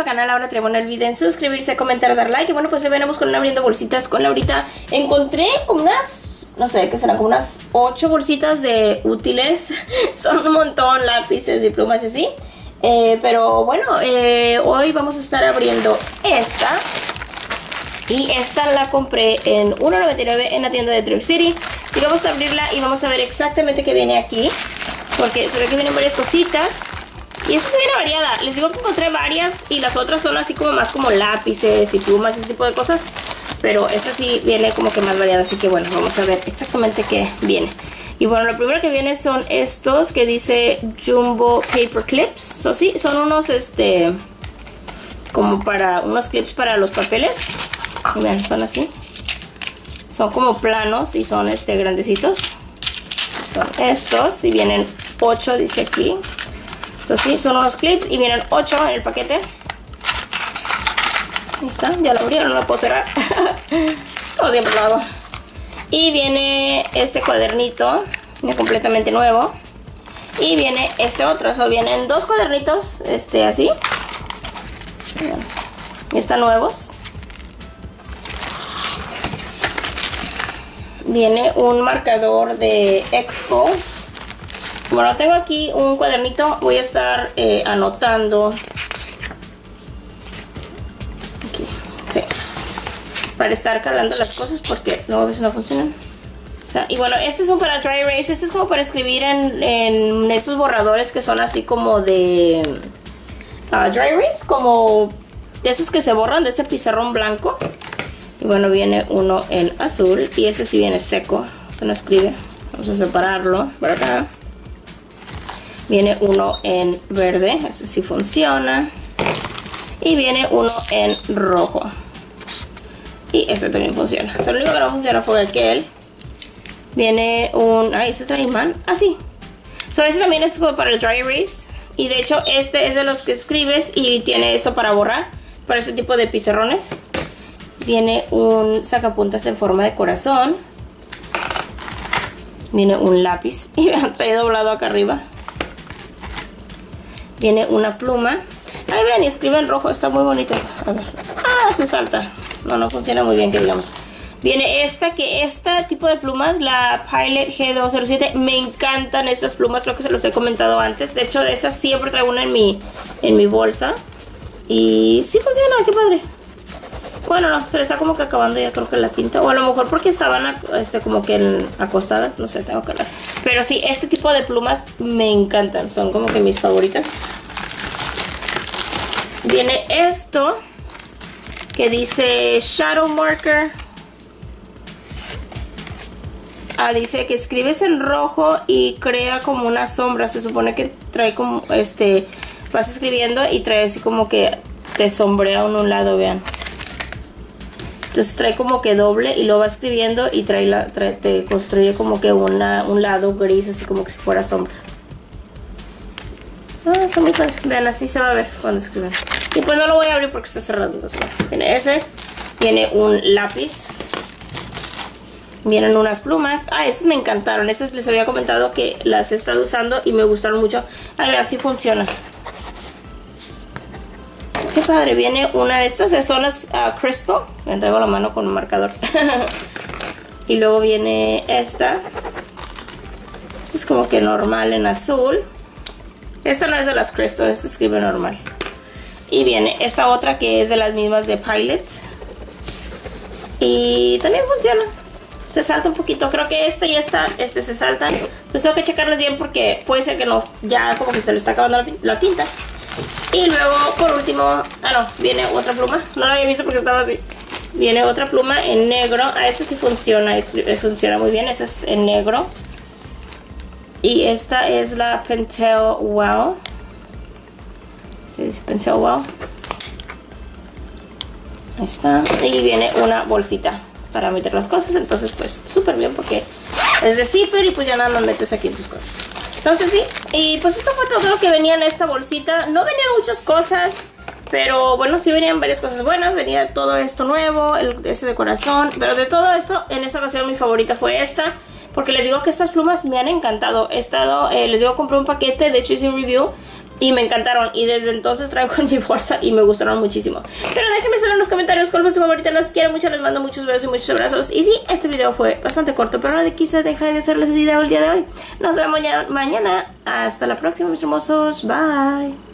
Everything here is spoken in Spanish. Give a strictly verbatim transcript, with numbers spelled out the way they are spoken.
al canal ahora Trevo, no olviden suscribirse, comentar, dar like. Y bueno, pues ya venimos con una abriendo bolsitas con Laurita. Encontré como unas, no sé, ¿qué serán? Como unas ocho bolsitas de útiles. Son un montón, lápices y plumas y así. Eh, pero bueno, eh, hoy vamos a estar abriendo esta. Y esta la compré en uno noventa y nueve en la tienda de Thrift City. Así que vamos a abrirla y vamos a ver exactamente qué viene aquí, porque se ve que vienen varias cositas. Y esta se viene variada. Les digo que encontré varias y las otras son así como más como lápices y plumas, ese tipo de cosas. Pero esta sí viene como que más variada, así que bueno, vamos a ver exactamente qué viene. Y bueno, lo primero que viene son estos que dice Jumbo Paper Clips. So, sí, son unos, este, como para, unos clips para los papeles. Vean, son así. Son como planos y son, este, grandecitos. Son estos y vienen ocho, dice aquí. Eso sí, son unos clips y vienen ocho en el paquete. Ahí está, ya lo abrieron, no lo puedo cerrar. Como siempre lo hago. Y viene este cuadernito, viene completamente nuevo. Y viene este otro, o sea, vienen dos cuadernitos, este, así. Están nuevos. Viene un marcador de Expo. Bueno, tengo aquí un cuadernito. Voy a estar eh, anotando. Aquí, sí. Para estar calando las cosas porque luego a veces no funcionan. Está. Y bueno, este es un para dry erase. Este es como para escribir en, en esos borradores que son así como de uh, dry erase. Como de esos que se borran, de ese pizarrón blanco. Y bueno, viene uno en azul. Y este sí viene seco. Esto no escribe. Vamos a separarlo por acá. Viene uno en verde, este sí funciona. Y viene uno en rojo. Y este también funciona. O sea, lo único que no funciona fue aquel. Viene un... Ay, este trae imán. Ah, sí. So, este también es como para el dry erase. Y de hecho, este es de los que escribes y tiene esto para borrar. Para este tipo de pizarrones. Viene un sacapuntas en forma de corazón. Viene un lápiz. Y vean, trae doblado acá arriba. Viene una pluma. Ahí vean, y escribe en rojo. Está muy bonita. A ver. Ah, se salta. No, no funciona muy bien, que digamos. Viene esta, que este tipo de plumas, la Pilot G dos cero siete. Me encantan estas plumas. Creo que se los he comentado antes. De hecho, de esas siempre traigo una en mi, en mi bolsa. Y sí funciona, qué padre. Bueno, no, se le está como que acabando ya creo que la tinta. O a lo mejor porque estaban este, como que en, acostadas. No sé, tengo que hablar. Pero sí, este tipo de plumas me encantan. Son como que mis favoritas. Viene esto que dice Shadow Marker. Ah, dice que escribes en rojo y crea como una sombra. Se supone que trae como este... Vas escribiendo y trae así como que te sombrea en un lado, vean. Entonces trae como que doble y lo va escribiendo y trae la, trae, te construye como que una, un lado gris, así como que si fuera sombra. Ah, está muy padre. Vean, así se va a ver cuando escriben. Y pues no lo voy a abrir porque está cerrado. Entonces, bueno, viene ese. Viene un lápiz. Vienen unas plumas. Ah, estas me encantaron. Estas les había comentado que las he estado usando y me gustaron mucho. A ver, así funciona. Qué padre, viene una de estas, son las uh, Crystal. Me traigo la mano con un marcador. Y luego viene esta. Esta es como que normal en azul. Esta no es de las Crystal, esta escribe normal. Y viene esta otra que es de las mismas de Pilot. Y también funciona. Se salta un poquito, creo que esta y esta este se saltan. Entonces tengo que checarlas bien porque puede ser que no, ya como que se le está acabando la, la tinta. Y luego, por último, ah no, viene otra pluma. No la había visto porque estaba así. Viene otra pluma en negro. Ah, esta sí funciona, funciona muy bien. Esta es en negro. Y esta es la Pentel Wow. Sí, dice Pentel Wow. Ahí está. Y viene una bolsita para meter las cosas. Entonces, pues, súper bien porque es de zipper y pues ya nada más metes aquí tus cosas. Entonces sí, y pues esto fue todo lo que venía en esta bolsita. No venían muchas cosas, pero bueno, sí venían varias cosas buenas. Venía todo esto nuevo, el, ese de corazón. Pero de todo esto, en esta ocasión mi favorita fue esta. Porque les digo que estas plumas me han encantado. He estado, eh, les digo, compré un paquete, de hecho hice un review. y me encantaron. Y desde entonces traigo en mi bolsa y me gustaron muchísimo. Pero déjenme saber en los comentarios cuál fue su favorita. Los quiero mucho, les mando muchos besos y muchos abrazos. Y sí, este video fue bastante corto, pero no quise dejar de hacerles el video el día de hoy. Nos vemos ya mañana. Hasta la próxima, mis hermosos. Bye.